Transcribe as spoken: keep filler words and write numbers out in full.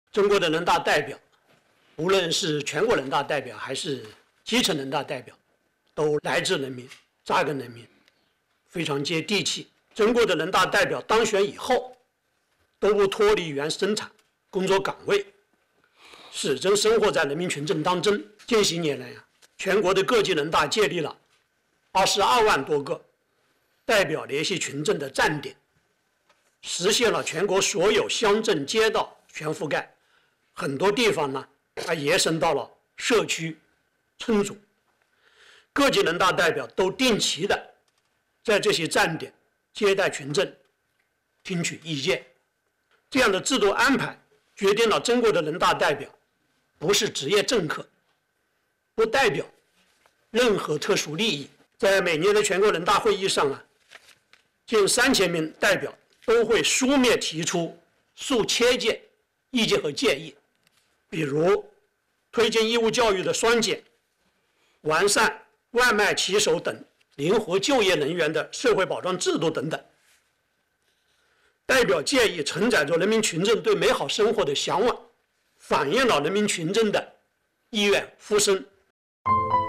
中国的人大代表，无论是全国人大代表还是基层人大代表，都来自人民，扎根人民，非常接地气。中国的人大代表当选以后，都不脱离原生产工作岗位，始终生活在人民群众当中。近些年来啊，全国的各级人大建立了二十二万多个代表联系群众的站点，实现了全国所有乡镇街道全覆盖，很多地方呢还延伸到了社区、村组。各级人大代表都定期的在这些站点接待群众，听取意见。这样的制度安排决定了中国的人大代表不是职业政客，不代表任何特殊利益。在每年的全国人大会议上啊，近三千名代表都会书面提出数千件意见和建议，比如推进义务教育的双减，完善外卖骑手等灵活就业人员的社会保障制度等等。代表建议承载着人民群众对美好生活的向往，反映了人民群众的意愿呼声。